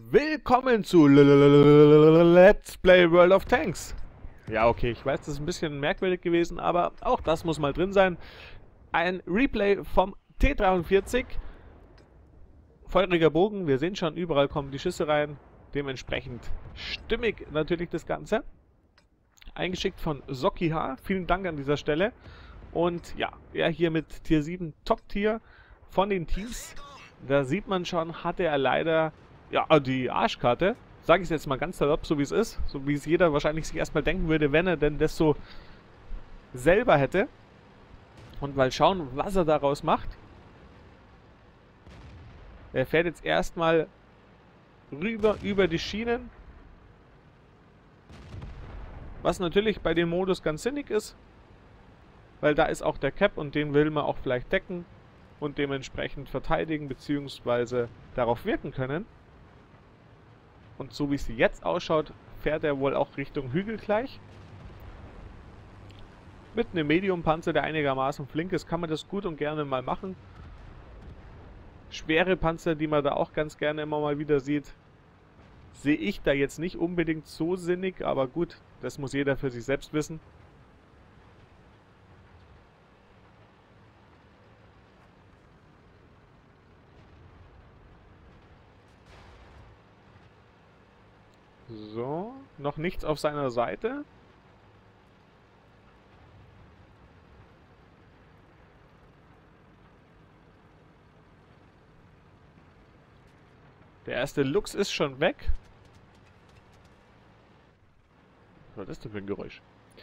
willkommen zu Let's Play World of Tanks. Ja, okay, ich weiß, das ist ein bisschen merkwürdig gewesen, aber auch das muss mal drin sein. Ein Replay vom T-43. Feuriger Bogen, wir sehen schon, überall kommen die Schüsse rein. Dementsprechend stimmig natürlich das Ganze. Eingeschickt von Soki H. Vielen Dank an dieser Stelle. Und ja, er hier mit Tier 7 Top-Tier von den Teams. Da sieht man schon, hatte er leider ja die Arschkarte. Sage ich es jetzt mal ganz salopp, so wie es ist. So wie es jeder wahrscheinlich sich erstmal denken würde, wenn er denn das so selber hätte. Und mal schauen, was er daraus macht. Er fährt jetzt erstmal rüber über die Schienen. Was natürlich bei dem Modus ganz sinnig ist. Weil da ist auch der Cap und den will man auch vielleicht decken. Und dementsprechend verteidigen bzw. darauf wirken können. Und so wie es jetzt ausschaut, fährt er wohl auch Richtung Hügel gleich. Mit einem Medium-Panzer, der einigermaßen flink ist, kann man das gut und gerne mal machen. Schwere Panzer, die man da auch ganz gerne immer mal wieder sieht, sehe ich da jetzt nicht unbedingt so sinnig, aber gut, das muss jeder für sich selbst wissen. So, noch nichts auf seiner Seite. Der erste Lux ist schon weg. Was ist das denn für ein Geräusch?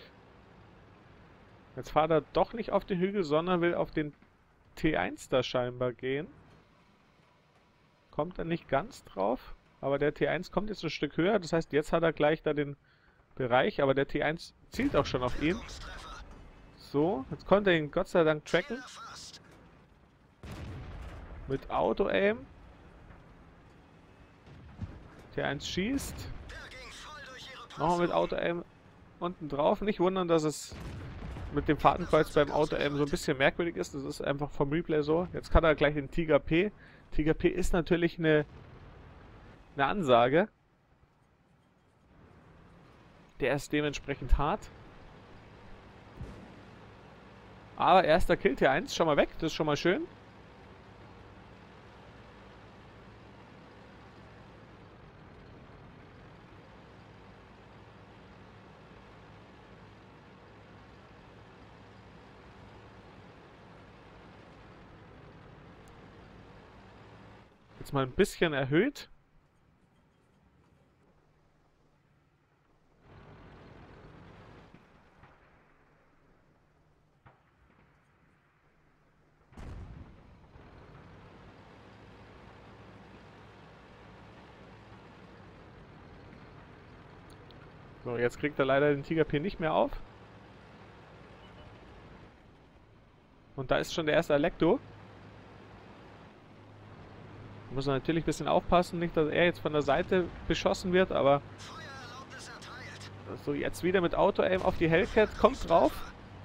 Jetzt fahrt er doch nicht auf den Hügel, sondern will auf den T1 da scheinbar gehen. Kommt er nicht ganz drauf. Aber der T1 kommt jetzt ein Stück höher. Das heißt, jetzt hat er gleich da den Bereich. Aber der T1 zielt auch schon auf ihn. So, jetzt konnte er ihn Gott sei Dank tracken. Mit Auto-Aim. T1 schießt. Nochmal mit Auto-Aim unten drauf. Nicht wundern, dass es mit dem Fahrtenkreuz beim Auto-Aim so ein bisschen merkwürdig ist. Das ist einfach vom Replay so. Jetzt kann er gleich den Tiger P. Tiger P ist natürlich eine Ansage. Der ist dementsprechend hart. Aber erster Kill T1 schon mal weg. Das ist schon mal schön. Jetzt mal ein bisschen erhöht. So, jetzt kriegt er leider den Tiger P nicht mehr auf. Und da ist schon der erste Alecto. Da muss man natürlich ein bisschen aufpassen, nicht, dass er jetzt von der Seite beschossen wird, aber so, jetzt wieder mit Auto-Aim auf die Hellcat, kommt drauf.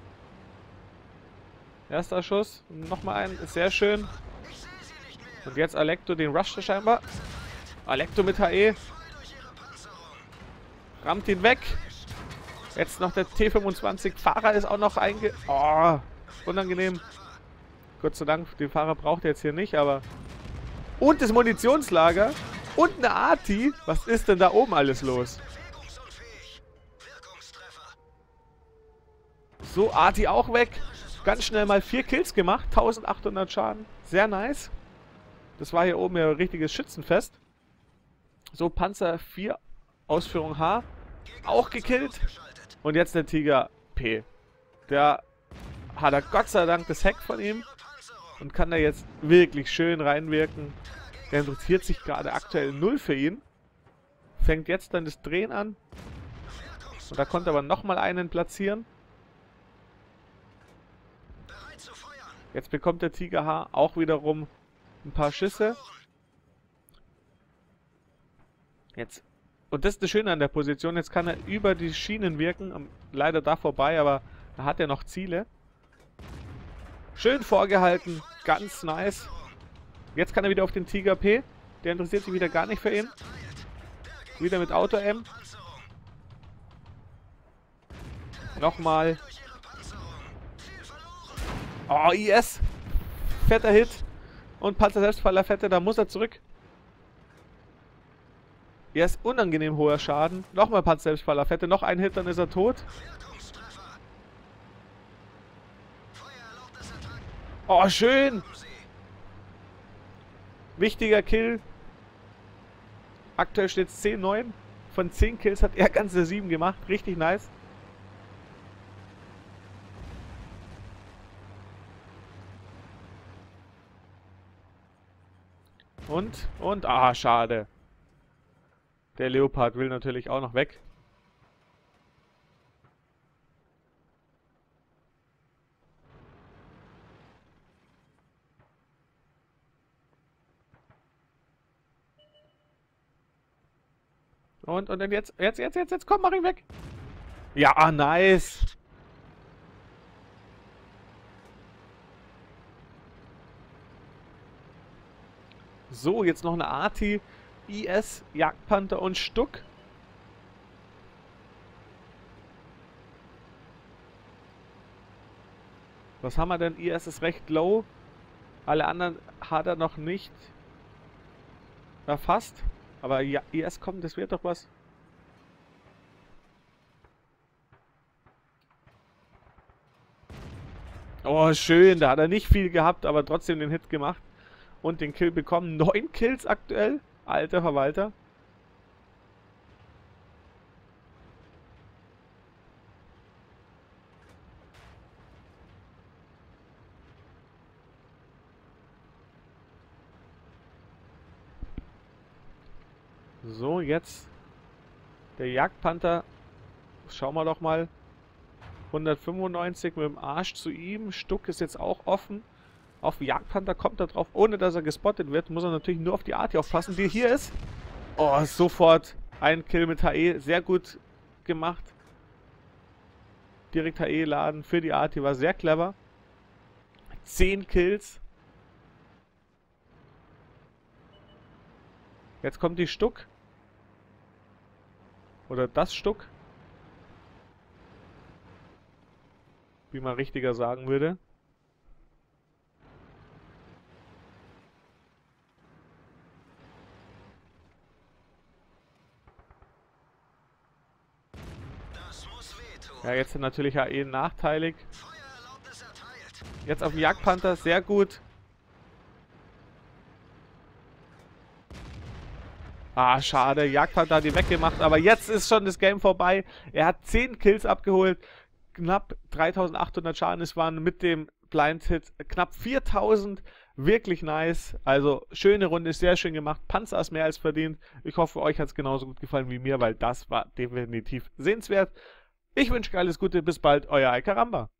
Erster Schuss, nochmal ein, ist sehr schön. Und jetzt Alecto, den rusht scheinbar. Alecto mit HE. Rammt ihn weg. Jetzt noch der T25. Fahrer ist auch noch Oh, unangenehm. Gott sei Dank, den Fahrer braucht er jetzt hier nicht, aber... Und das Munitionslager. Und eine Arti. Was ist denn da oben alles los? So, Arti auch weg. Ganz schnell mal 4 Kills gemacht. 1800 Schaden. Sehr nice. Das war hier oben ja ein richtiges Schützenfest. So, Panzer 4. Ausführung H. Auch gekillt. Und jetzt der Tiger P. Der hat er Gott sei Dank das Heck von ihm. Und kann da jetzt wirklich schön reinwirken. Der interessiert sich gerade aktuell 0 für ihn. Fängt jetzt dann das Drehen an. Und da konnte aber nochmal einen platzieren. Jetzt bekommt der Tiger H auch wiederum ein paar Schüsse. Jetzt. Und das ist das Schöne an der Position. Jetzt kann er über die Schienen wirken. Leider da vorbei, aber da hat er noch Ziele. Schön vorgehalten. Ganz nice. Jetzt kann er wieder auf den Tiger P. Der interessiert sich wieder gar nicht für ihn. Wieder mit Auto-M. Nochmal. Oh, IS. Fetter Hit. Und Panzer-Selbstfaller fette, da muss er zurück. IS, unangenehm hoher Schaden. Nochmal Panzer-Selbstfaller fette, noch ein Hit, dann ist er tot. Oh, schön. Wichtiger Kill. Aktuell steht es 10-9. Von 10 Kills hat er ganze 7 gemacht. Richtig nice. Ah, schade. Der Leopard will natürlich auch noch weg. Und dann jetzt, komm, mach ihn weg. Ja, nice. So, jetzt noch eine Arti, IS, Jagdpanther und Stuck. Was haben wir denn? IS ist recht low. Alle anderen hat er noch nicht erfasst. Aber ja, IS kommt, das wird doch was. Oh, schön. Da hat er nicht viel gehabt, aber trotzdem den Hit gemacht. Und den Kill bekommen. 9 Kills aktuell. Alter Verwalter. So, jetzt der Jagdpanther. Schauen wir doch mal. 195 mit dem Arsch zu ihm. Stuck ist jetzt auch offen. Auf Jagdpanther kommt er drauf, ohne dass er gespottet wird. Muss er natürlich nur auf die Arti aufpassen, die hier ist. Oh, sofort ein Kill mit HE. Sehr gut gemacht. Direkt HE laden für die Arti. War sehr clever. 10 Kills. Jetzt kommt die Stuck. Oder das Stuck. Wie man richtiger sagen würde. Ja, jetzt natürlich HE nachteilig. Jetzt auf dem Jagdpanther, sehr gut. Ah, schade. Jagdpanther hat die weggemacht, aber jetzt ist schon das Game vorbei. Er hat 10 Kills abgeholt. Knapp 3800 Schaden. Es waren mit dem Blind Hit knapp 4000. Wirklich nice. Also, schöne Runde, sehr schön gemacht. Panzer ist mehr als verdient. Ich hoffe, euch hat es genauso gut gefallen wie mir, weil das war definitiv sehenswert. Ich wünsche euch alles Gute. Bis bald. Euer Alcaramba.